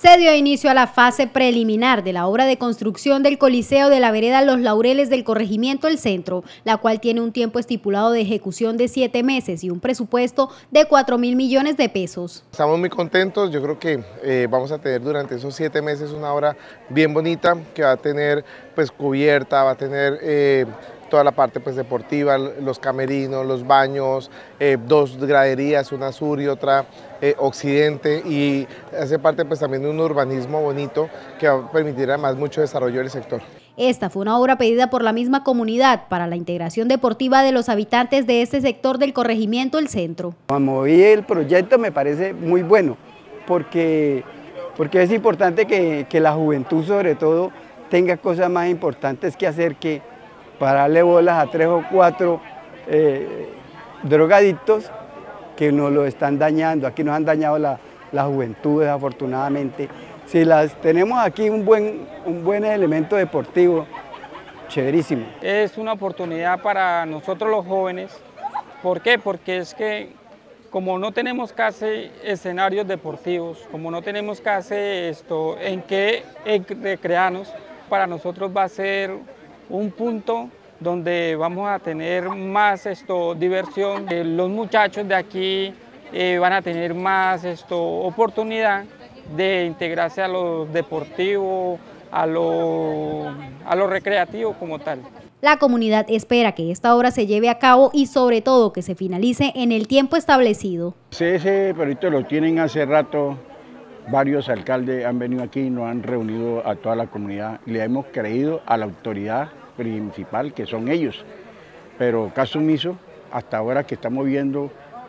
Se dio inicio a la fase preliminar de la obra de construcción del Coliseo de la Vereda Los Laureles del Corregimiento El Centro, la cual tiene un tiempo estipulado de ejecución de 7 meses y un presupuesto de 4.000 millones de pesos. Estamos muy contentos, yo creo que vamos a tener durante esos 7 meses una obra bien bonita que va a tener pues cubierta, va a tener toda la parte pues deportiva, los camerinos, los baños, 2 graderías, una sur y otra occidente, y hace parte pues también de un urbanismo bonito que va a permitir además mucho desarrollo del sector. Esta fue una obra pedida por la misma comunidad para la integración deportiva de los habitantes de este sector del corregimiento El Centro. Cuando vi el proyecto me parece muy bueno porque es importante que la juventud sobre todo tenga cosas más importantes que hacer que pararle bolas a 3 o 4 drogadictos que nos lo están dañando. Aquí nos han dañado la juventud desafortunadamente. Si las tenemos aquí un buen elemento deportivo, chéverísimo. Es una oportunidad para nosotros los jóvenes. ¿Por qué? Porque es que como no tenemos casi escenarios deportivos, como no tenemos casi en qué recrearnos, para nosotros va a ser un punto donde vamos a tener más diversión. Los muchachos de aquí van a tener más oportunidad de integrarse a lo deportivo, a lo recreativo como tal. La comunidad espera que esta obra se lleve a cabo y sobre todo que se finalice en el tiempo establecido. Ese proyecto lo tienen hace rato, varios alcaldes han venido aquí y nos han reunido a toda la comunidad. Le hemos creído a la autoridad principal, que son ellos, pero caso omiso, hasta ahora que estamos viendo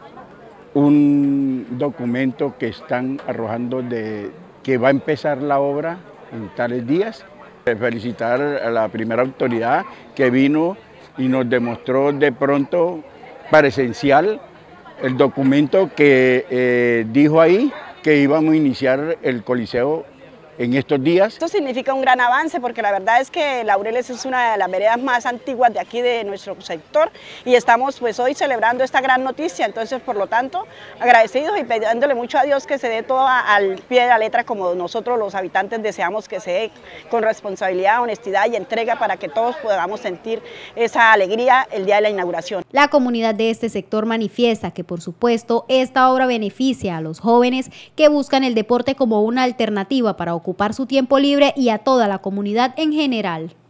un documento que están arrojando de que va a empezar la obra en tales días. Felicitar a la primera autoridad que vino y nos demostró de pronto presencial el documento que dijo ahí que íbamos a iniciar el Coliseo en estos días. Esto significa un gran avance porque la verdad es que Laureles es una de las veredas más antiguas de aquí de nuestro sector y estamos pues hoy celebrando esta gran noticia, entonces por lo tanto agradecidos y pidiéndole mucho a Dios que se dé todo al pie de la letra como nosotros los habitantes deseamos que se dé, con responsabilidad, honestidad y entrega para que todos podamos sentir esa alegría el día de la inauguración. La comunidad de este sector manifiesta que por supuesto esta obra beneficia a los jóvenes que buscan el deporte como una alternativa para ocupar su tiempo libre y a toda la comunidad en general.